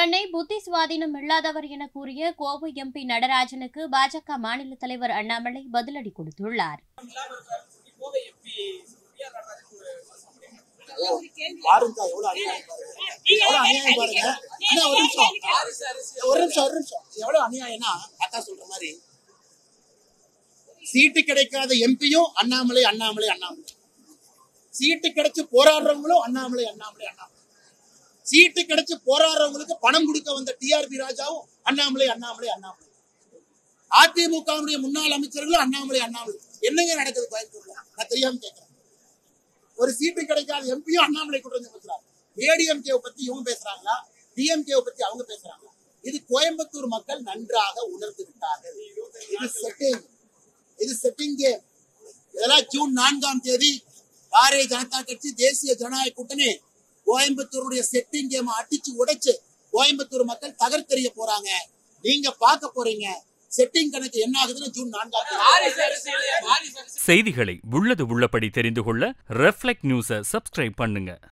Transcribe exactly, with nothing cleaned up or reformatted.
தன்னை புத்தி சுவாதீனம் இல்லாதவர் என கூறிய கோவை எம்பி நடராஜனுக்கு பாஜக மாநில தலைவர் அண்ணாமலை பதிலடி கொடுத்துள்ளார். சீட்டு கிடைக்காத எம்பியும் அண்ணாமலை அண்ணாமலை அண்ணாமலை சீட்டு கிடைச்சு போராடுறவங்களும் அண்ணாமலை அண்ணாமலை அண்ணாமலை சீட்டு கிடைச்சு போராடுறவங்களுக்கு பணம் கொடுக்க வந்த டிஆர்பி ராஜாவும் அண்ணாமலை அண்ணாமலை அண்ணாமலை அதிமுகவுடைய முன்னாள் அமைச்சர்களும் அண்ணாமலை அண்ணாமலை. என்னங்க நடக்குது கோயம்புத்தூர்ல? நான் தெரியாம கேட்கிறேன். ஒரு சீட்டு கிடைக்காத எம்பியும் அண்ணாமலை குற்றம் பேசுறாங்க. ஏடிஎம்கே பத்தி இவங்க பேசுறாங்களா, டிஎம்கே பத்தி அவங்க பேசுறாங்களா? இது கோயம்புத்தூர் மக்கள் நன்றாக உணர்ந்து விட்டார்கள். இது செட்டிங், இது செட்டிங் கேம். இதெல்லாம் ஜூன் நான்காம் தேதி பாரதிய ஜனதா கட்சி தேசிய ஜனநாயக கூட்டணி கோயம்புத்தூருடைய செட்டிங் கேம் அடிச்சு உடைச்சு கோயம்புத்தூர் மக்கள் தகர்த்தெறிய போறாங்க. நீங்க பார்க்க போறீங்க செட்டிங் கணக்கு என்ன ஆகுதுன்னு ஜூன் நான்காம் தேதி. செய்திகளை உள்ளது உள்ளபடி தெரிந்து கொள்ள ரெஃப்ளெக்ட் நியூஸை சப்ஸ்கிரைப் பண்ணுங்க.